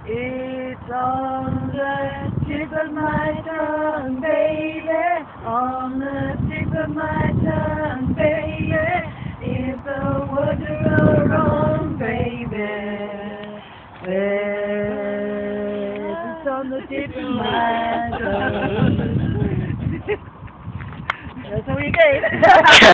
It's on the tip of my tongue, baby. On the tip of my tongue, baby. If the words are wrong, baby. It's on the tip of my tongue. That's how we get.